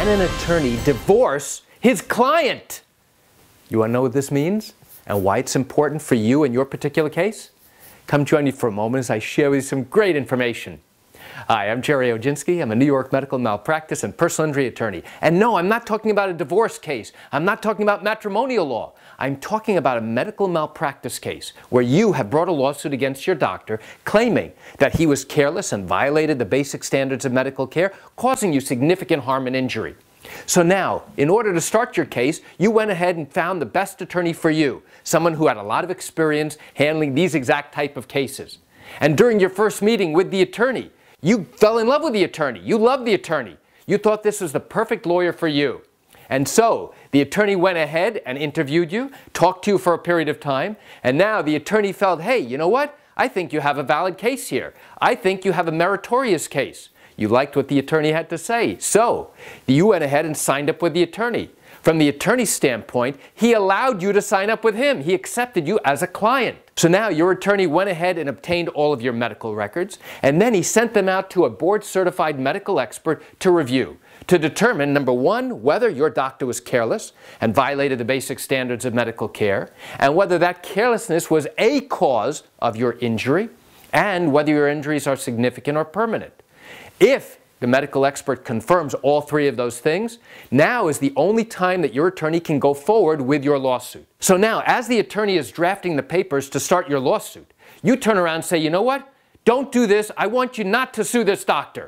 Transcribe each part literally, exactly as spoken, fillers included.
Can an attorney divorce his client? You want to know what this means and why it's important for you in your particular case? Come join me for a moment as I share with you some great information. Hi, I'm Gerry Oginski. I'm a New York medical malpractice and personal injury attorney. And no, I'm not talking about a divorce case. I'm not talking about matrimonial law. I'm talking about a medical malpractice case where you have brought a lawsuit against your doctor claiming that he was careless and violated the basic standards of medical care, causing you significant harm and injury. So now, in order to start your case, you went ahead and found the best attorney for you, someone who had a lot of experience handling these exact type of cases. And during your first meeting with the attorney, you fell in love with the attorney. You loved the attorney. You thought this was the perfect lawyer for you. And so, the attorney went ahead and interviewed you, talked to you for a period of time, and now the attorney felt, hey, you know what? I think you have a valid case here. I think you have a meritorious case. You liked what the attorney had to say. So, you went ahead and signed up with the attorney. From the attorney's standpoint, he allowed you to sign up with him. He accepted you as a client. So now your attorney went ahead and obtained all of your medical records, and then he sent them out to a board-certified medical expert to review, to determine, number one, whether your doctor was careless and violated the basic standards of medical care, and whether that carelessness was a cause of your injury, and whether your injuries are significant or permanent. If the medical expert confirms all three of those things, now is the only time that your attorney can go forward with your lawsuit. So now, as the attorney is drafting the papers to start your lawsuit, you turn around and say, you know what? Don't do this. I want you not to sue this doctor.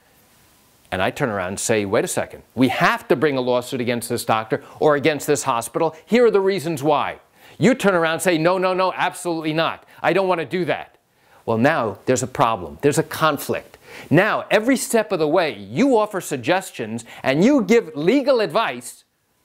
And I turn around and say, wait a second. We have to bring a lawsuit against this doctor or against this hospital. Here are the reasons why. You turn around and say, no, no, no, absolutely not. I don't want to do that. Well, now there's a problem. There's a conflict. Now, every step of the way, you offer suggestions and you give legal advice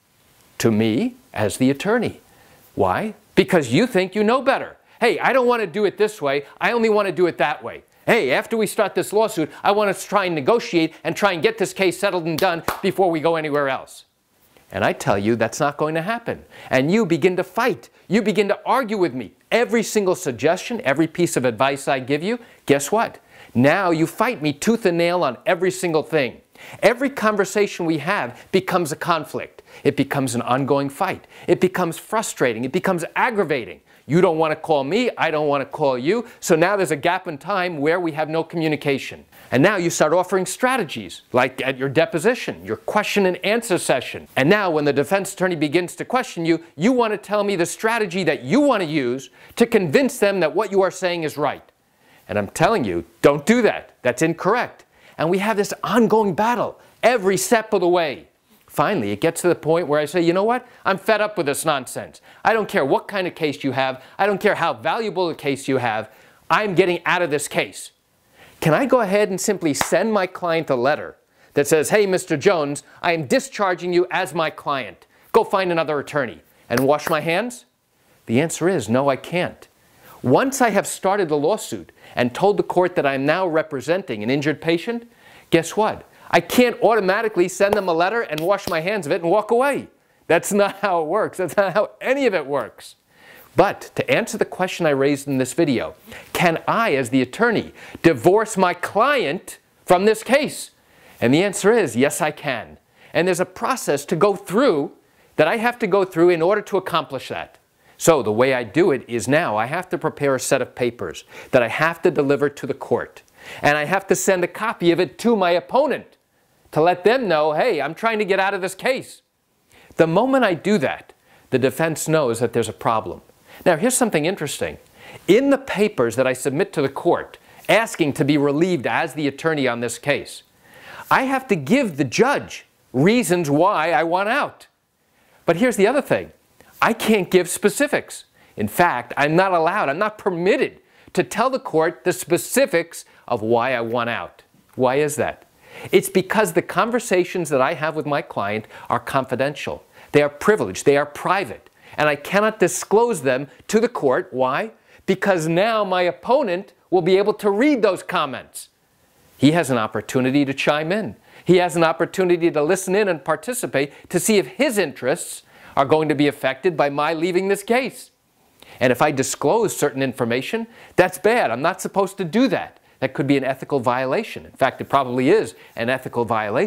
to me as the attorney. Why? Because you think you know better. Hey, I don't want to do it this way. I only want to do it that way. Hey, after we start this lawsuit, I want to try and negotiate and try and get this case settled and done before we go anywhere else. And I tell you that's not going to happen. And you begin to fight. You begin to argue with me. Every single suggestion, every piece of advice I give you, guess what? Now you fight me tooth and nail on every single thing. Every conversation we have becomes a conflict. It becomes an ongoing fight. It becomes frustrating. It becomes aggravating. You don't want to call me. I don't want to call you. So now there's a gap in time where we have no communication. And now you start offering strategies, like at your deposition, your question and answer session. And now when the defense attorney begins to question you, you want to tell me the strategy that you want to use to convince them that what you are saying is right. And I'm telling you, don't do that. That's incorrect. And we have this ongoing battle every step of the way. Finally, it gets to the point where I say, you know what? I'm fed up with this nonsense. I don't care what kind of case you have. I don't care how valuable a case you have. I'm getting out of this case. Can I go ahead and simply send my client a letter that says, hey, Mister Jones, I am discharging you as my client. Go find another attorney and wash my hands? The answer is no, I can't. Once I have started the lawsuit and told the court that I am now representing an injured patient, guess what? I can't automatically send them a letter and wash my hands of it and walk away. That's not how it works. That's not how any of it works. But to answer the question I raised in this video, can I, as the attorney, divorce my client from this case? And the answer is yes, I can. And there's a process to go through that I have to go through in order to accomplish that. So the way I do it is now I have to prepare a set of papers that I have to deliver to the court. And I have to send a copy of it to my opponent to let them know, hey, I'm trying to get out of this case. The moment I do that, the defense knows that there's a problem. Now, here's something interesting. In the papers that I submit to the court, asking to be relieved as the attorney on this case, I have to give the judge reasons why I want out. But here's the other thing. I can't give specifics. In fact, I'm not allowed, I'm not permitted to tell the court the specifics of why I want out. Why is that? It's because the conversations that I have with my client are confidential. They are privileged. They are private. And I cannot disclose them to the court. Why? Because now my opponent will be able to read those comments. He has an opportunity to chime in. He has an opportunity to listen in and participate to see if his interests are going to be affected by my leaving this case. And if I disclose certain information, that's bad. I'm not supposed to do that. That could be an ethical violation. In fact, it probably is an ethical violation.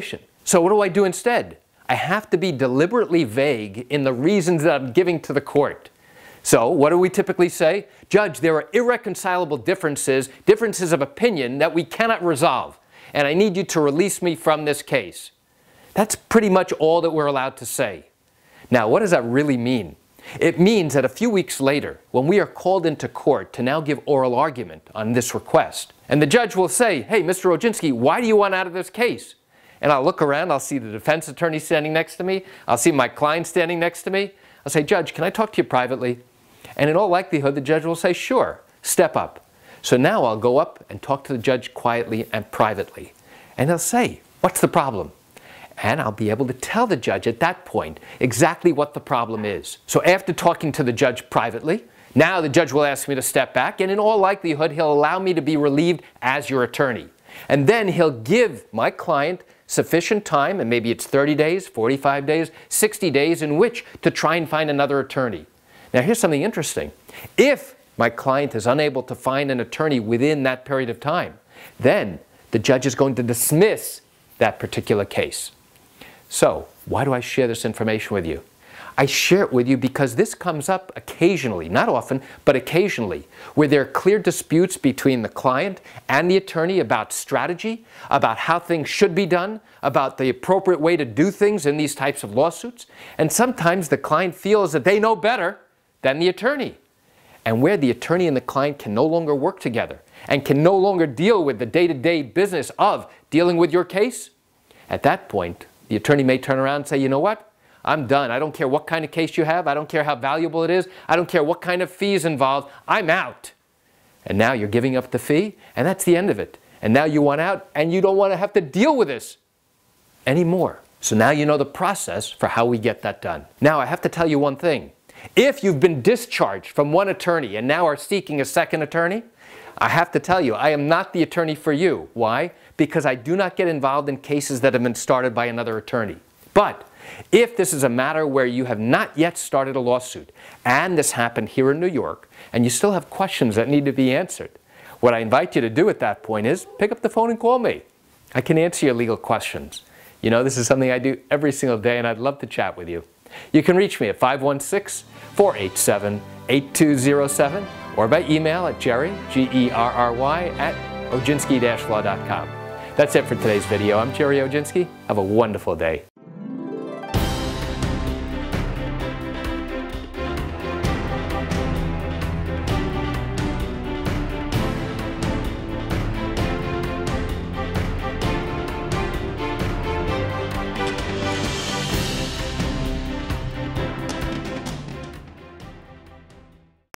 So what do I do instead? I have to be deliberately vague in the reasons that I'm giving to the court. So what do we typically say? Judge, there are irreconcilable differences, differences of opinion that we cannot resolve, and I need you to release me from this case. That's pretty much all that we're allowed to say. Now, what does that really mean? It means that a few weeks later, when we are called into court to now give oral argument on this request, and the judge will say, hey, Mister Oginski, why do you want out of this case? And I'll look around, I'll see the defense attorney standing next to me, I'll see my client standing next to me. I'll say, Judge, can I talk to you privately? And in all likelihood, the judge will say, sure, step up. So now I'll go up and talk to the judge quietly and privately. And he'll say, what's the problem? And I'll be able to tell the judge at that point exactly what the problem is. So after talking to the judge privately, now the judge will ask me to step back, and in all likelihood, he'll allow me to be relieved as your attorney. And then he'll give my client sufficient time, and maybe it's thirty days, forty-five days, sixty days, in which to try and find another attorney. Now here's something interesting. If my client is unable to find an attorney within that period of time, then the judge is going to dismiss that particular case. So why do I share this information with you? I share it with you because this comes up occasionally, not often, but occasionally, where there are clear disputes between the client and the attorney about strategy, about how things should be done, about the appropriate way to do things in these types of lawsuits. And sometimes the client feels that they know better than the attorney. And where the attorney and the client can no longer work together and can no longer deal with the day-to-day business of dealing with your case, at that point, the attorney may turn around and say, you know what? I'm done. I don't care what kind of case you have. I don't care how valuable it is. I don't care what kind of fees involved. I'm out. And now you're giving up the fee, and that's the end of it. And now you want out, and you don't want to have to deal with this anymore. So now you know the process for how we get that done. Now I have to tell you one thing. If you've been discharged from one attorney and now are seeking a second attorney, I have to tell you, I am not the attorney for you. Why? Because I do not get involved in cases that have been started by another attorney. But if this is a matter where you have not yet started a lawsuit, and this happened here in New York, and you still have questions that need to be answered, what I invite you to do at that point is pick up the phone and call me. I can answer your legal questions. You know, this is something I do every single day, and I'd love to chat with you. You can reach me at five one six, four eight seven, eight two zero seven or by email at Gerry, G E R R Y, at oginski dash law dot com. That's it for today's video. I'm Gerry Oginski. Have a wonderful day.